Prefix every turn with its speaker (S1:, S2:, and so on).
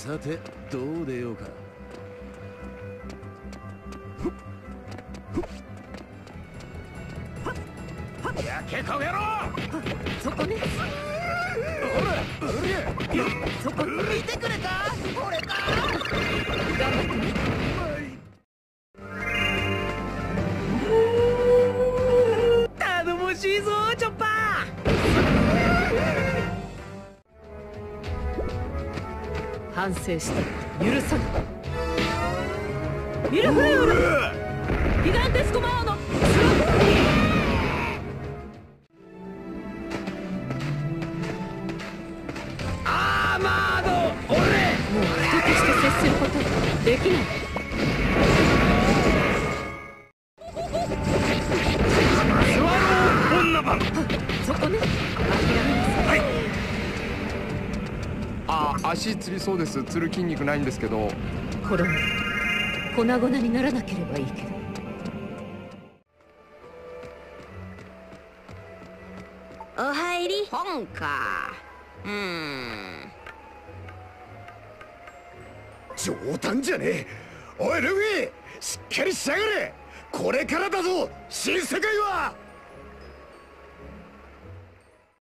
S1: さてどう出ようか。やけこげろ。
S2: そこね。
S1: ほら、うりゃ。
S2: そこ見てくれた。俺か。頑張ってね。頼もしいぞチョッパー。反省した。許さない。ミルフレール。ギガンテスコマーノ。
S1: アーマード。俺。
S2: もう人として接することはできない。
S1: スワロー女版。
S2: そこね。諦めなさい。
S1: はい。
S3: 足つりそうです。つる筋肉ないんですけど。
S2: 転んで粉々にならなければいいけど。
S4: お入り。
S5: 本か。
S1: 冗談じゃねえ。おいルフィ、しっかりしやがれ。これからだぞ新世界は。